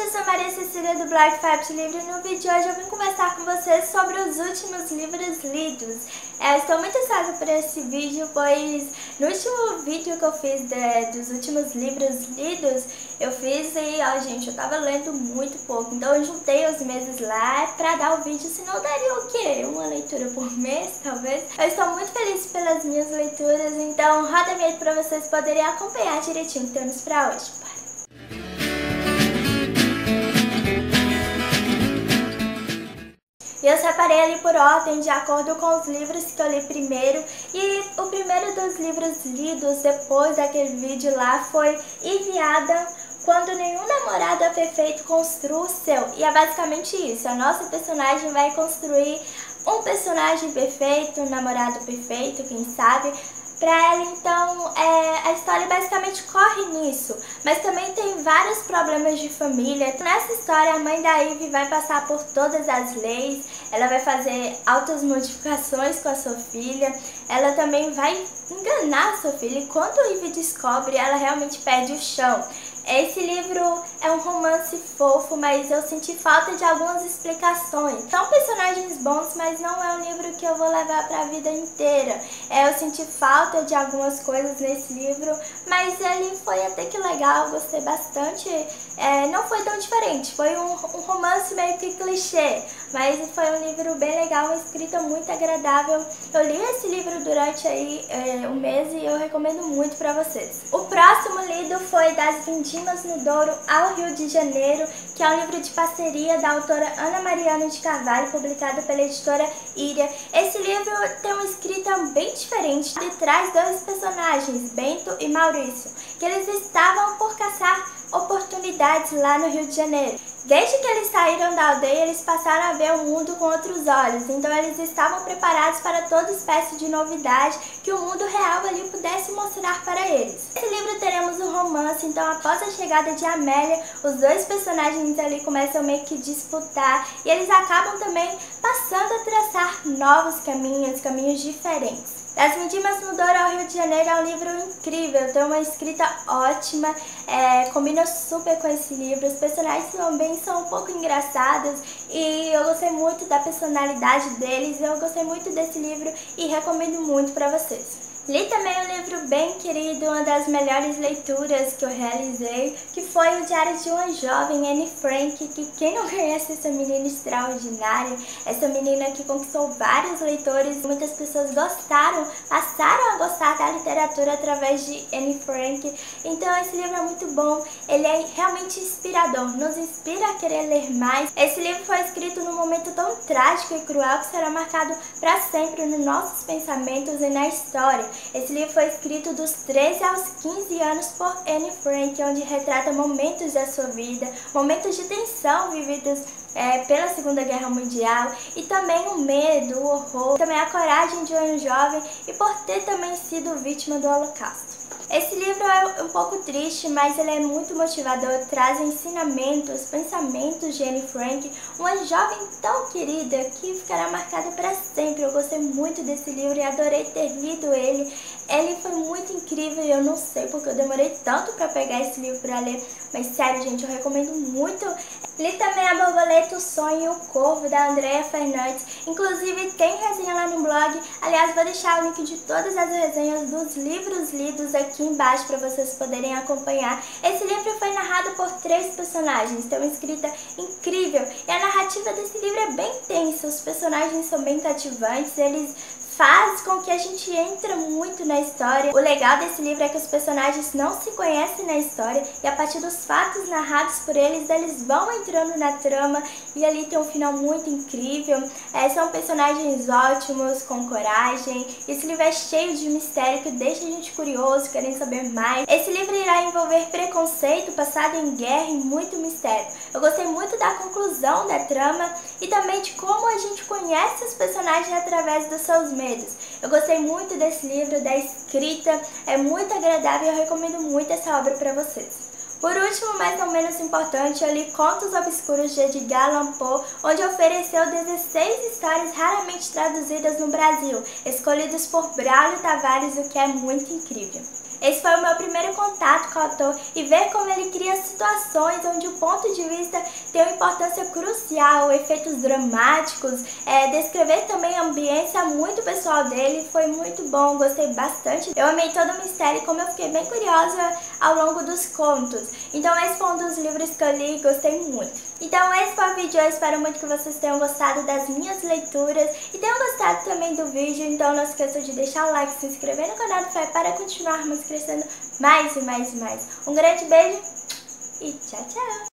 eu sou Maria Cecília do blog Fapt Livre e no vídeo de hoje eu vim conversar com vocês sobre os últimos livros lidos. Estou muito ansiosa por esse vídeo, pois no último vídeo que eu fiz dos últimos livros lidos, eu fiz e, gente, eu tava lendo muito pouco, então eu juntei os meses lá pra dar o vídeo, senão daria o quê? Uma leitura por mês, talvez? Eu estou muito feliz pelas minhas leituras, então roda a vinheta pra vocês poderem acompanhar direitinho o que temos pra hoje. E eu separei ali por ordem, de acordo com os livros que eu li primeiro. E o primeiro dos livros lidos depois daquele vídeo lá foi Enviada, Quando Nenhum Namorado é Perfeito Construa o Seu. E é basicamente isso, a nossa personagem vai construir um personagem perfeito, um namorado perfeito, quem sabe, pra ela. Então a história basicamente corre nisso, mas também tem vários problemas de família. Nessa história a mãe da Ivy vai passar por todas as leis, ela vai fazer altas modificações com a sua filha, ela também vai enganar a sua filha e quando a Ivy descobre, ela realmente perde o chão. Esse livro é um romance fofo, mas eu senti falta de algumas explicações. São personagens bons, mas não é um livro que eu vou levar para a vida inteira. Eu senti falta de algumas coisas nesse livro, mas ele foi até que legal, gostei bastante. Não foi tão diferente, foi um romance meio que clichê, mas foi um livro bem legal, uma escrita muito agradável. Eu li esse livro durante um mês e eu recomendo muito para vocês. O próximo lido foi Das Vindimas no Douro ao Rio de Janeiro, que é um livro de parceria da autora Ana Mariana de Carvalho, publicado pela editora Iria. Esse livro tem uma escrita bem diferente e traz dois personagens, Bento e Maurício, que eles estavam por caçar oportunidades lá no Rio de Janeiro. Desde que eles saíram da aldeia, eles passaram a ver o mundo com outros olhos, então eles estavam preparados para toda espécie de novidade que o mundo real ali pudesse mostrar para eles. Nesse livro teremos um romance, então após a chegada de Amélia, os dois personagens ali começam meio que disputar e eles acabam também passando a traçar novos caminhos diferentes. Das Vindimas no Douro ao Rio de Janeiro é um livro incrível, tem uma escrita ótima, combina super com esse livro, os personagens também são um pouco engraçados e eu gostei muito da personalidade deles, eu gostei muito desse livro e recomendo muito para vocês. Li também um livro bem querido, uma das melhores leituras que eu realizei, que foi O Diário de uma Jovem, Anne Frank, que quem não conhece essa menina extraordinária, essa menina que conquistou vários leitores, muitas pessoas passaram a gostar da literatura através de Anne Frank, então esse livro é muito bom, ele é realmente inspirador, nos inspira a querer ler mais. Esse livro foi escrito num momento tão trágico e cruel que será marcado para sempre nos nossos pensamentos e na história. Esse livro foi escrito dos 13 aos 15 anos por Anne Frank, onde retrata momentos da sua vida, momentos de tensão vividos pela Segunda Guerra Mundial e também o medo, o horror, também a coragem de um jovem e por ter também sido vítima do Holocausto. Esse livro é um pouco triste, mas ele é muito motivador, traz ensinamentos, pensamentos de Anne Frank, uma jovem tão querida que ficará marcada para sempre. Eu gostei muito desse livro e adorei ter lido ele. Ele foi muito incrível e eu não sei porque eu demorei tanto para pegar esse livro para ler, mas sério, gente, eu recomendo muito. Li também A Borboleta, o Sonho e o Corvo, da Andrea Fernandes. Inclusive tem resenha lá no blog. Aliás, vou deixar o link de todas as resenhas dos livros lidos aqui embaixo para vocês poderem acompanhar. Esse livro foi narrado por 3 personagens, tem uma escrita incrível. E a narrativa desse livro é bem tensa, os personagens são bem cativantes, eles faz com que a gente entre muito na história. O legal desse livro é que os personagens não se conhecem na história e a partir dos fatos narrados por eles, eles vão entrando na trama e ali tem um final muito incrível. São personagens ótimos, com coragem. Esse livro é cheio de mistério que deixa a gente curioso, querendo saber mais. Esse livro irá envolver preconceito, passado em guerra e muito mistério. Eu gostei muito da conclusão da trama e também de como a gente conhece os personagens através dos seus medos. Eu gostei muito desse livro, da escrita, é muito agradável e eu recomendo muito essa obra para vocês. Por último, mas não menos importante, eu li Contos Obscuros de Edgar Allan Poe, onde ofereceu 16 histórias raramente traduzidas no Brasil, escolhidas por Braulio Tavares, o que é muito incrível. Esse foi o meu primeiro contato com o autor e ver como ele cria situações onde o ponto de vista tem uma importância crucial, efeitos dramáticos, descrever também a ambiência muito pessoal dele, foi muito bom, gostei bastante. Eu amei todo o mistério e como eu fiquei bem curiosa ao longo dos contos. Então esse foi um dos livros que eu li e gostei muito. Então esse foi o vídeo, eu espero muito que vocês tenham gostado das minhas leituras e tenham gostado também do vídeo, então não esqueça de deixar o like, se inscrever no canal do Fé para continuarmos crescendo mais e mais e mais. Um grande beijo e tchau, tchau!